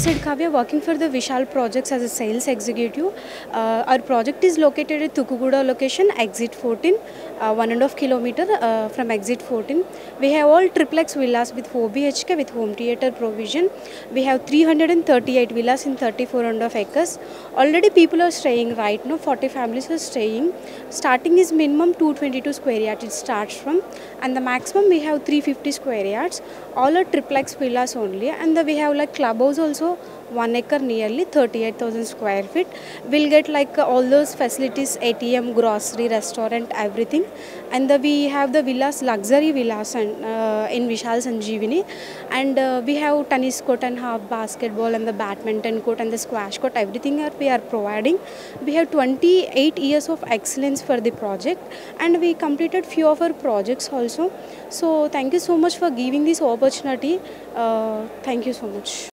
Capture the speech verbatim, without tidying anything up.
this side Kavya, working for the Vishal Projects as a sales executive. Uh, our project is located at Tukuguda location, exit fourteen, uh, one and a half kilometer uh, from exit fourteen. We have all triplex villas with four B H K with home theatre provision. We have three hundred thirty-eight villas in thirty-four and a half acres. Already people are staying right now, forty families are staying. Starting is minimum two hundred twenty-two square yards it starts from, and the maximum we have three hundred fifty square yards. All are triplex villas only, and the, we have like clubhouse also, one acre nearly thirty-eight thousand square feet. We'll get like uh, all those facilities, A T M, grocery, restaurant, everything. And the, we have the villas, luxury villas and uh, in Vishal Sanjeevani, and uh, we have tennis court and half basketball and the badminton court and the squash court, everything are, we are providing. We have twenty-eight years of excellence for the project, and we completed few of our projects also. So thank you so much for giving this opportunity. Uh, thank you so much.